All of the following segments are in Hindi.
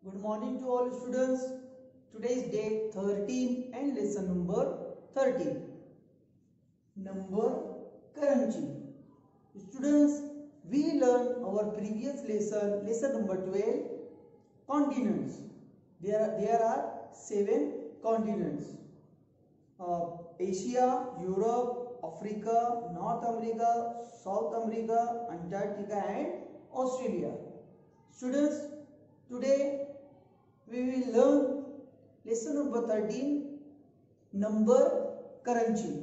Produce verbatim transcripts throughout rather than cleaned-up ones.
Good morning to all students. Today is day thirteen and lesson number thirteen. Number crunching. Students, we learned our previous lesson, lesson number twelve, continents. There, there are seven continents. Uh, Asia, Europe, Africa, North America, South America, Antarctica and Australia. Students, today we will learn lesson number thirteen, number crunching.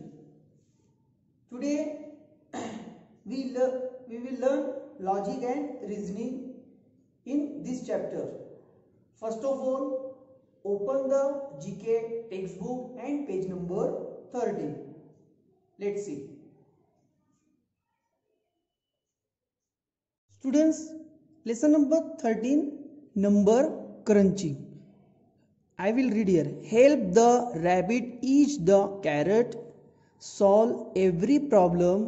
Today we, we will learn logic and reasoning in this chapter. First of all, open the G K textbook and page number thirteen. Let's see. Students, lesson number thirteen, number crunching. I will read here. Help the rabbit eat the carrot. Solve every problem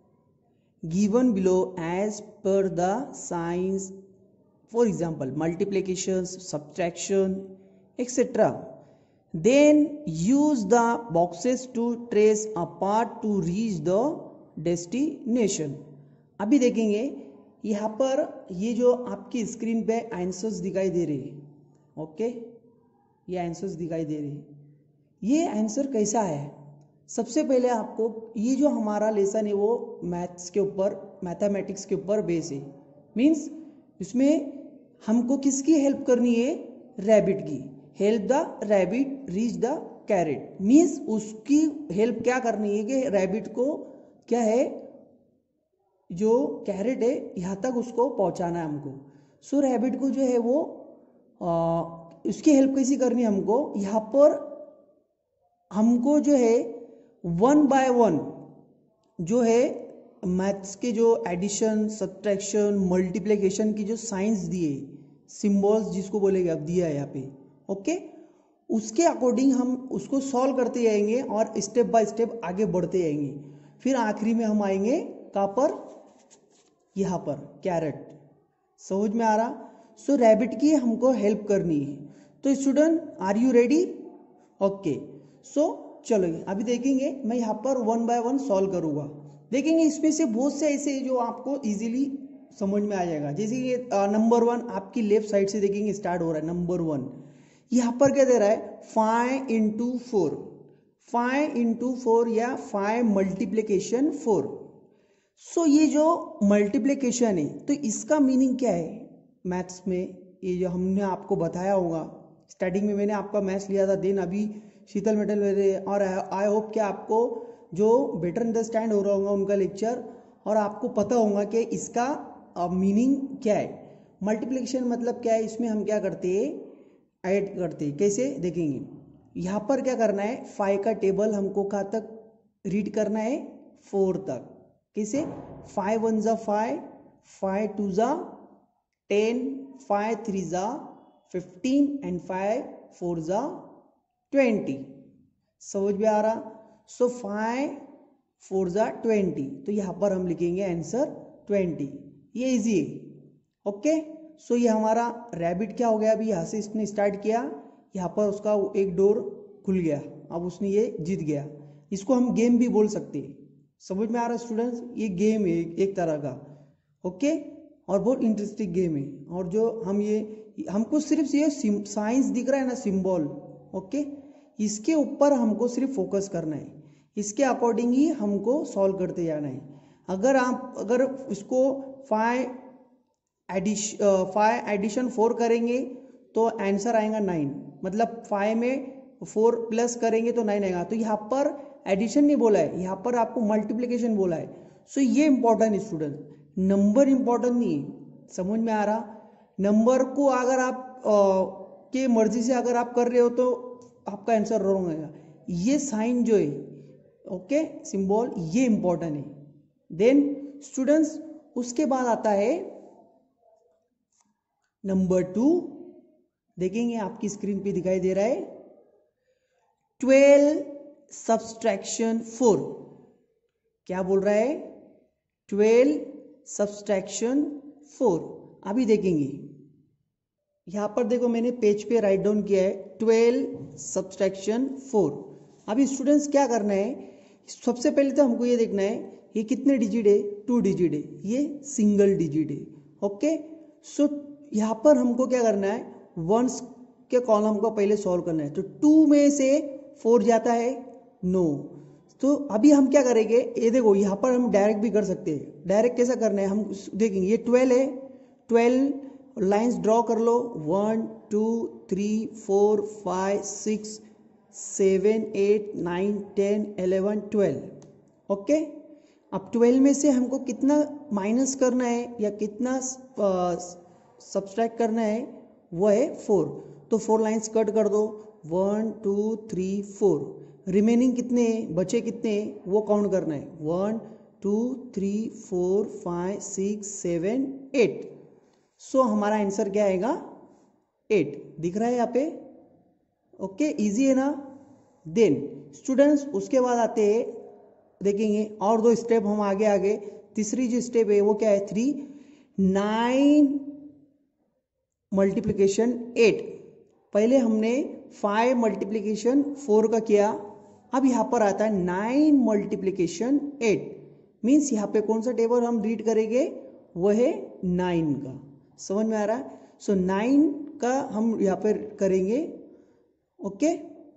given below as per the signs. For example, multiplications, subtraction, et cetera. Then use the boxes to trace a path to reach the destination. अभी देखेंगे यहाँ पर ये जो आपकी स्क्रीन पे आंसर्स दिखाई दे रहे हैं, ओके, ये आंसर्स दिखाई दे रहे हैं. ये आंसर कैसा है? सबसे पहले आपको ये जो हमारा लेसन है वो मैथ्स के ऊपर, मैथमेटिक्स के ऊपर बेस है. मीन्स इसमें हमको किसकी हेल्प करनी है? रैबिट की. Help the rabbit reach the carrot. Means उसकी हेल्प क्या करनी है कि रैबिट को क्या है, जो कैरेट है यहाँ तक उसको पहुँचाना है हमको. सो रैबिट को जो है वो आ, उसकी हेल्प कैसी करनी है हमको? यहाँ पर हमको जो है वन बाय वन जो है मैथ्स के जो एडिशन, सब्ट्रैक्शन, मल्टीप्लिकेशन की जो साइंस दिए, सिंबल्स जिसको बोलेंगे अब दिया है यहाँ पे, ओके, उसके अकॉर्डिंग हम उसको सॉल्व करते जाएंगे और स्टेप बाय स्टेप आगे बढ़ते जाएंगे. फिर आखिरी में हम आएंगे कहाँ पर? यहाँ पर कैरेट. समझ में आ रहा? सो रैबिट की हमको हेल्प करनी है. तो student, are you ready? Okay, so चलो अभी देखेंगे. मैं यहाँ पर वन बाय वन सॉल्व करूँगा. देखेंगे इसमें से बहुत से ऐसे जो आपको इजीली समझ में आ जाएगा. जैसे कि नंबर वन आपकी लेफ्ट साइड से देखेंगे स्टार्ट हो रहा है. नंबर वन यहाँ पर क्या दे रहा है? Five into four. Five into four या फाइव मल्टीप्लीकेशन फोर. सो ये जो मल्टीप्लिकेशन है तो इसका मीनिंग क्या है मैथ्स में? ये जो हमने आपको बताया होगा, स्टार्टिंग में मैंने आपका मैथ्स लिया था, देन अभी शीतल मेटल में, और आई होप कि आपको जो बेटर अंडरस्टैंड हो रहा होगा उनका लेक्चर, और आपको पता होगा कि इसका मीनिंग क्या है. मल्टीप्लिकेशन मतलब क्या है? इसमें हम क्या करते हैं? ऐड करते हैं. कैसे देखेंगे? यहाँ पर क्या करना है? फाइव का टेबल हमको कहाँ तक रीड करना है? फोर तक. कैसे? फाइव वन ज़ा फाइव, फाइव टू ज़ा टेन, फाइव थ्री ज़ा फिफ्टीन एंड फाइव फोर ज़ा ट्वेंटी. समझ में आ रहा? सो फाइव फोर ज़ा ट्वेंटी. तो यहाँ पर हम लिखेंगे आंसर ट्वेंटी. ये इजी है. ओके, सो ये हमारा रैबिट क्या हो गया? अभी यहाँ से इसने स्टार्ट किया, यहाँ पर उसका एक डोर खुल गया, अब उसने ये जीत गया. इसको हम गेम भी बोल सकते हैं. समझ में आ रहा स्टूडेंट्स? ये गेम है एक तरह का, ओके, और बहुत इंटरेस्टिंग गेम है. और जो हम ये हमको सिर्फ ये साइंस दिख रहा है ना, सिंबल, ओके, इसके ऊपर हमको सिर्फ फोकस करना है. इसके अकॉर्डिंग ही हमको सॉल्व करते जाना है. अगर आप अगर इसको five addition five addition four करेंगे तो आंसर आएगा नाइन. मतलब फाइव में फोर प्लस करेंगे तो नाइन आएगा. तो यहाँ पर एडिशन नहीं बोला है, यहाँ पर आपको मल्टीप्लिकेशन बोला है. सो ये इंपॉर्टेंट है स्टूडेंट, नंबर इंपॉर्टेंट नहीं है. समझ में आ रहा? नंबर को अगर आप आ, के मर्जी से अगर आप कर रहे हो तो आपका आंसर रॉन्ग आएगा. ये साइन जो है, ओके, सिंबल, ये इंपॉर्टेंट है. देन स्टूडेंट्स, उसके बाद आता है नंबर टू. देखेंगे आपकी स्क्रीन पे दिखाई दे रहा है ट्वेल्व सब्सट्रैक्शन फोर. क्या बोल रहा है? Twelve subtraction four. अभी देखेंगे यहाँ पर देखो मैंने पेज पे राइट डाउन किया है ट्वेल्व सब्सट्रैक्शन फोर। अभी स्टूडेंट्स क्या करना है, सबसे पहले तो हमको ये देखना है ये कितने डिजिट है, टू डिजिट है, ये सिंगल डिजिट है। ओके, सो यहाँ पर हमको क्या करना है, वंस के कॉलम को पहले सॉल्व करना है। तो टू में से फोर जाता है, नो। तो अभी हम क्या करेंगे, ये देखो यहाँ पर हम डायरेक्ट भी कर सकते हैं। डायरेक्ट कैसा करना है हम देखेंगे। ये ट्वेल्व है, ट्वेल्व लाइंस ड्रॉ कर लो, one two three four five six seven eight nine ten eleven twelve. Okay, अब ट्वेल्व में से हमको कितना माइनस करना है या कितना सब्सट्रैक्ट करना है, वो है फोर। तो फोर लाइंस कट कर दो, one two three four. Remaining कितने बचे, कितने वो काउंट करना है, one two three four five six seven eight. So हमारा आंसर क्या आएगा, एट। दिख रहा है यहाँ पे? ओके, इजी है ना। देन स्टूडेंट्स उसके बाद आते हैं, देखेंगे और दो स्टेप हम आगे आगे। तीसरी जो स्टेप है वो क्या है, थ्री नाइन मल्टीप्लीकेशन एट। पहले हमने फाइव मल्टीप्लीकेशन फोर का किया, अब यहाँ पर आता है नाइन मल्टीप्लीकेशन एट। मीन्स यहाँ पे कौन सा टेबल हम रीड करेंगे, वो है नाइन का। समझ में आ रहा है? सो नाइन का हम यहाँ पर करेंगे। ओके,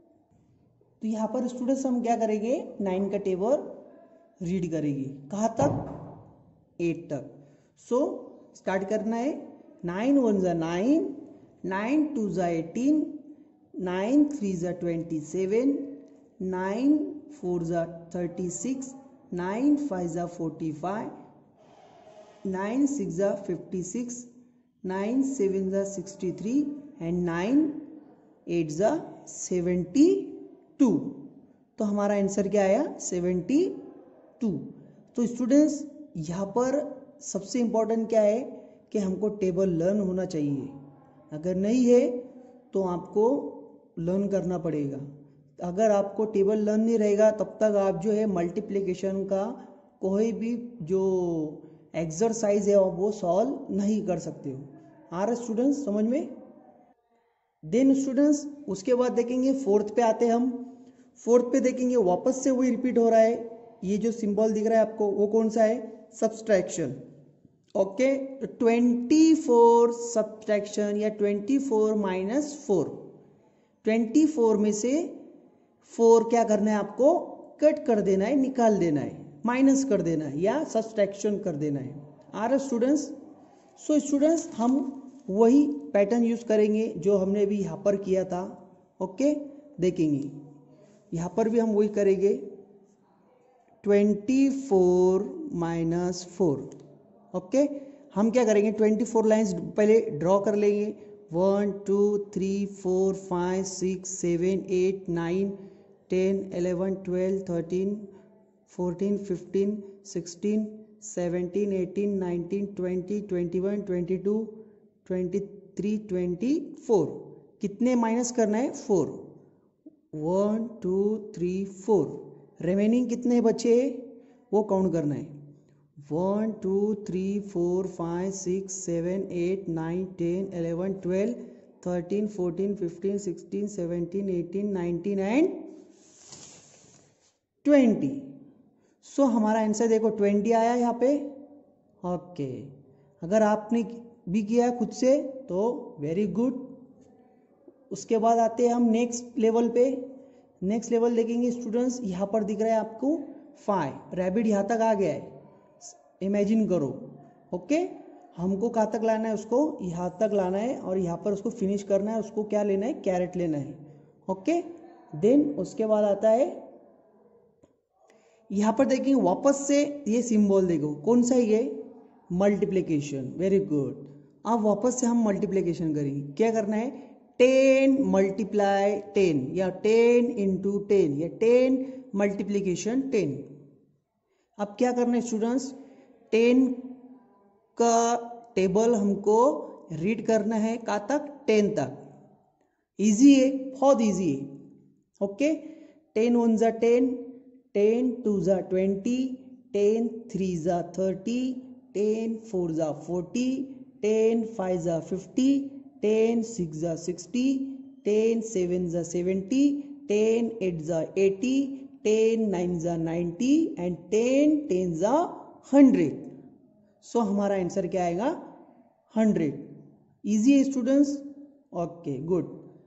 तो यहाँ पर स्टूडेंट्स हम क्या करेंगे, नाइन का टेबल रीड करेंगे। कहाँ तक, एट तक। सो स्टार्ट करना है, नाइन वन ज़ा नाइन, नाइन टू ज़ा एटीन, नाइन थ्री ज़ा ट्वेंटी सेवन, नाइन फोर ज़ा थर्टी सिक्स, नाइन फाइव ज़ा फोर्टी फाइव, नाइन सिक्स ज़ा फिफ्टी सिक्स, नाइन सेवन ज़ा sixty three and nine eight ज़ा सेवेंटी टू। तो हमारा आंसर क्या आया, सेवेंटी टू। तो स्टूडेंट्स यहाँ पर सबसे इम्पोर्टेंट क्या है कि हमको टेबल लर्न होना चाहिए। अगर नहीं है तो आपको लर्न करना पड़ेगा। अगर आपको टेबल लर्न नहीं रहेगा तब तक आप जो है मल्टीप्लिकेशन का कोई भी जो एक्सरसाइज है वो सॉल्व नहीं कर सकते हो। आ रहा स्टूडेंट्स समझ में? देन स्टूडेंट्स उसके बाद देखेंगे फोर्थ पे आते हैं हम। फोर्थ पे देखेंगे वापस से वही रिपीट हो रहा है। ये जो सिंबल दिख रहा है आपको वो कौन सा है, सब्सट्रैक्शन। ओके, तो ट्वेंटी फोर सब्सट्रैक्शन या twenty four minus four. Twenty four में से फोर क्या करना है आपको, कट कर देना है, निकाल देना है, माइनस कर देना है या सब्सट्रैक्शन कर देना है। आ रहा स्टूडेंट्स? सो स्टूडेंट्स हम वही पैटर्न यूज करेंगे जो हमने भी यहाँ पर किया था। ओके, देखेंगे यहाँ पर भी हम वही करेंगे, twenty four minus four. Okay, हम क्या करेंगे, ट्वेंटी फोर लाइन्स पहले ड्रॉ कर लेंगे, one two three four five six seven eight nine ten eleven twelve thirteen fourteen fifteen sixteen seventeen eighteen nineteen twenty twenty one twenty two twenty three twenty four. कितने माइनस करना है, four. One two three four. Remaining कितने बचे वो काउंट करना है, one two three four five six seven eight nine ten eleven twelve thirteen fourteen fifteen sixteen seventeen eighteen nineteen and twenty. So हमारा आंसर देखो ट्वेंटी आया यहाँ पे। ओके, अगर आपने भी किया है खुद से तो वेरी गुड। उसके बाद आते हैं हम नेक्स्ट लेवल पे। नेक्स्ट लेवल देखेंगे स्टूडेंट्स, यहाँ पर दिख रहा है आपको फाइव। रैबिट यहाँ तक आ गया है, इमेजिन करो। ओके, हमको कहाँ तक लाना है, उसको यहाँ तक लाना है और यहाँ पर उसको फिनिश करना है। उसको क्या लेना है, कैरेट लेना है। ओके, देन उसके बाद आता है यहाँ पर देखेंगे वापस से ये सिंबल देखो कौन सा है, ये मल्टीप्लिकेशन। Very good. अब वापस से हम मल्टीप्लिकेशन करेंगे। क्या करना है, टेन मल्टीप्लाई टेन या टेन इंटू टेन या टेन मल्टीप्लिकेशन टेन। अब क्या करना है स्टूडेंट्स, टेन का टेबल हमको रीड करना है कहाँ तक, टेन तक। इजी है, बहुत इजी है। ओके, टेन वन ज़ा टेन, टेन टू ज़ा ट्वेंटी, टेन थ्री ज़ा थर्टी, टेन फोर ज़ा फोर्टी, टेन फाइव ज़ा फिफ्टी, टेन सिक्स ज़ा सिक्सटी, टेन सेवन ज़ा सेवेंटी, टेन एट ज़ा एटी, टेन नाइन ज़ा नाइन्टी एंड टेन टेन ज़ा हंड्रेड। सो हमारा आंसर क्या आएगा? हंड्रेड। इजी है स्टूडेंट्स? Okay good.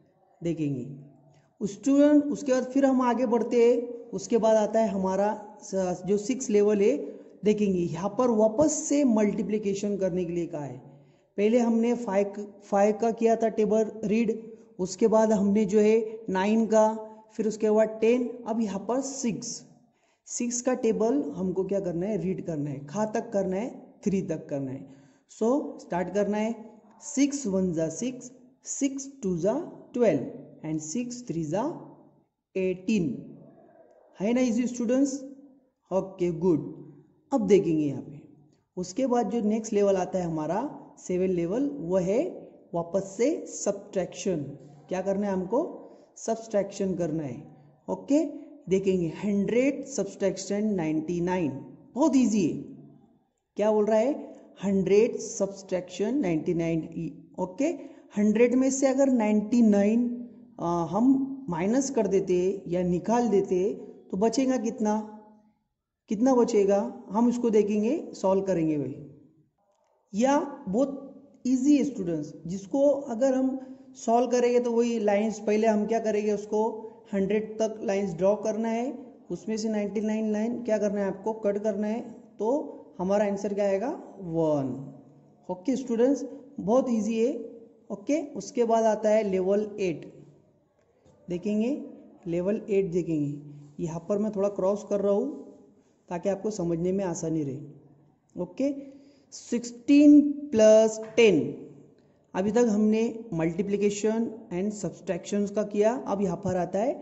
देखेंगे स्टूडेंट, उसके बाद फिर हम आगे बढ़ते हैं। उसके बाद आता है हमारा जो सिक्स लेवल है। देखेंगे यहाँ पर वापस से मल्टीप्लिकेशन करने के लिए कहा है। पहले हमने फाइव फाइव का किया था टेबल रीड, उसके बाद हमने जो है नाइन का, फिर उसके बाद टेन, अब यहाँ पर सिक्स सिक्स का टेबल हमको क्या करना है? रीड करना है। खा तक करना है, थ्री तक करना है। सो so, स्टार्ट करना है। सिक्स वन ज़ा सिक्स, सिक्स टू ज़ा ट्वेल्व एंड सिक्स थ्री ज़ा एटीन। है ना इजी स्टूडेंट्स? Okay good. अब देखेंगे यहाँ पे उसके बाद जो नेक्स्ट लेवल आता है हमारा सेवन लेवल, वो है वापस से सब्ट्रैक्शन। क्या करना है हमको? सब्ट्रैक्शन करना है। ओके देखेंगे हंड्रेड सब्ट्रैक्शन नाइन्टी नाइन, बहुत इजी है। क्या बोल रहा है? Hundred subtraction ninety nine. Okay hundred में से अगर नाइन्टी नाइन आ, हम माइनस कर देते या निकाल देते तो बचेगा कितना? कितना बचेगा? हम इसको देखेंगे, सॉल्व करेंगे भाई। या बहुत इजी है स्टूडेंट्स, जिसको अगर हम सॉल्व करेंगे तो वही लाइंस पहले हम क्या करेंगे, उसको हंड्रेड तक लाइंस ड्रॉ करना है, उसमें से नाइन्टी नाइन लाइन क्या करना है आपको? कट करना है। तो हमारा आंसर क्या आएगा? वन। ओके स्टूडेंट्स, बहुत इजी है। ओके उसके बाद आता है लेवल एट। देखेंगे लेवल एट, देखेंगे यहाँ पर मैं थोड़ा क्रॉस कर रहा हूँ ताकि आपको समझने में आसानी रहे। ओके सिक्सटीन प्लस टेन, अभी तक हमने मल्टीप्लिकेशन एंड सब्सट्रैक्शंस का किया। अब यहाँ पर आता है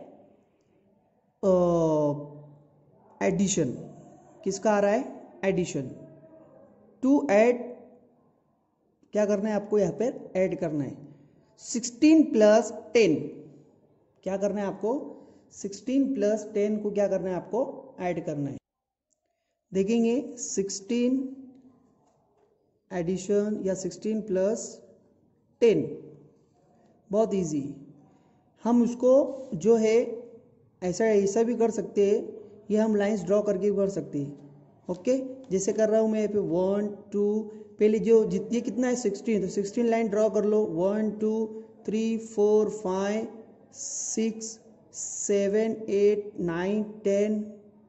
एडिशन। किसका आ रहा है? एडिशन। टू ऐड, क्या करना है आपको? यहाँ पर ऐड करना है। सिक्सटीन प्लस टेन, क्या करना है आपको? सिक्सटीन प्लस टेन को क्या करना है आपको? ऐड करना है। देखेंगे सिक्सटीन एडिशन या सिक्सटीन प्लस टेन, बहुत इजी। हम उसको जो है ऐसा ऐसा भी कर सकते हैं, ये हम लाइंस ड्रॉ करके भी कर सकते हैं। ओके जैसे कर रहा हूँ मैं यहाँ पे वन टू, पहले जो जितनी कितना है सिक्सटीन, तो सिक्सटीन लाइन ड्रॉ कर लो। One two three four five six seven eight nine ten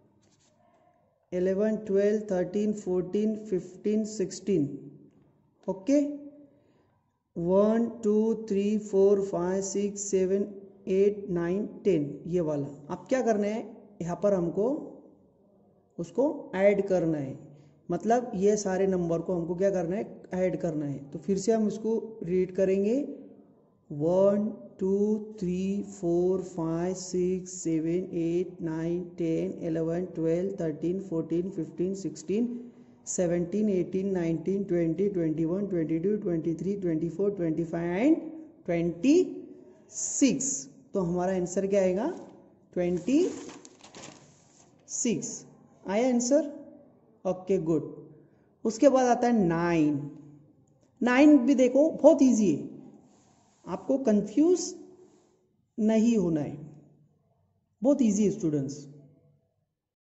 eleven twelve thirteen fourteen fifteen sixteen. Okay one two three four five six seven eight nine ten, ये वाला। अब क्या करना है? यहाँ पर हमको उसको ऐड करना है। मतलब ये सारे नंबर को हमको क्या करना है? ऐड करना है। तो फिर से हम इसको रीड करेंगे। One two three four five six seven eight nine ten eleven twelve thirteen fourteen fifteen sixteen seventeen eighteen nineteen twenty twenty one twenty two twenty three twenty four twenty five and twenty six. तो हमारा आंसर क्या आएगा? Twenty six. आया आंसर? Okay good. उसके बाद आता है नाइन। नाइन भी देखो बहुत इजी है, आपको कंफ्यूज नहीं होना है, बहुत इजी है स्टूडेंट्स।